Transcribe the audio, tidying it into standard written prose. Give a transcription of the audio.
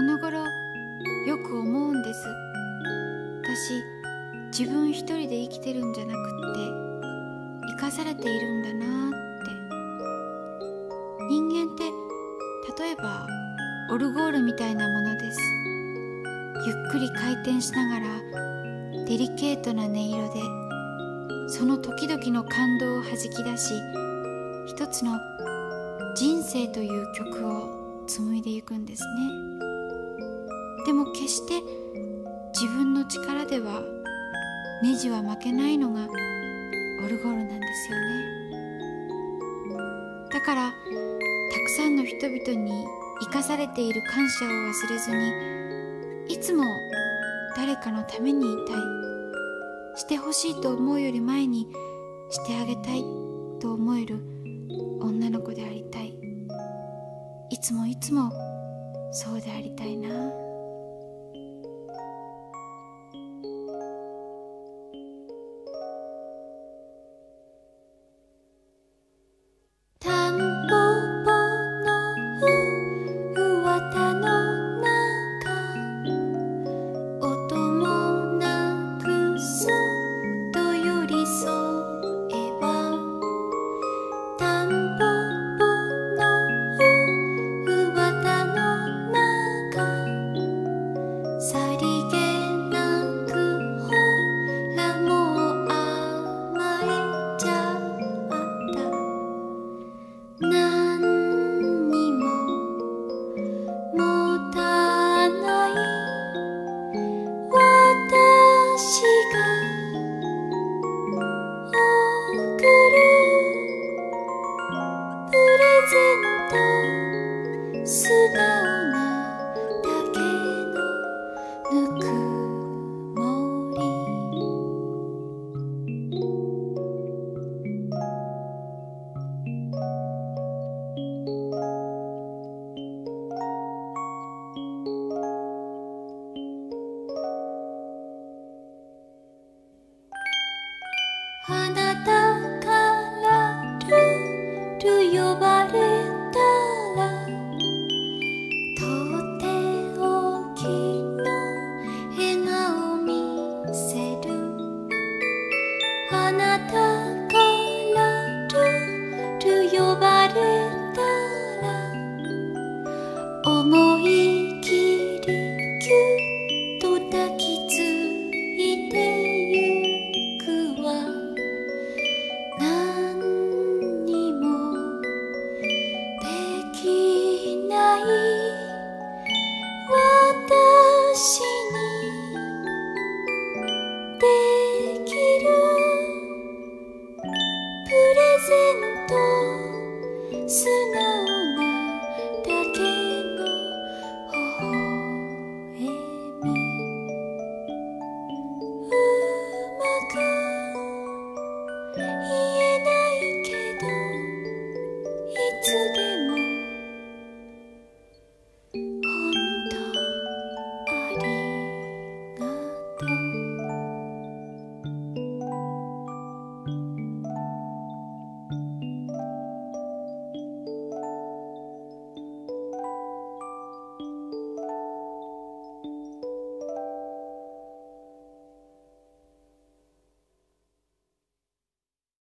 この頃よく思うんです。私、自分一人で生きてるんじゃなくって生かされているんだなって。人間って例えばオルゴールみたいなものです。ゆっくり回転しながらデリケートな音色でその時々の感動をはじき出し、一つの人生という曲を紡いでいくんですね。でも決して自分の力ではネジは負けないのがオルゴールなんですよね。だからたくさんの人々に生かされている感謝を忘れずに、いつも誰かのためにいたい、してほしいと思うより前にしてあげたいと思える女の子でありたい。いつもいつもそうでありたいな。タンポポのふわたの中、音もなくそっと寄り添えば、タンポポのふわたの中、さりげなくほらもう甘えちゃった。何にも持たない私が贈るプレゼント、素直に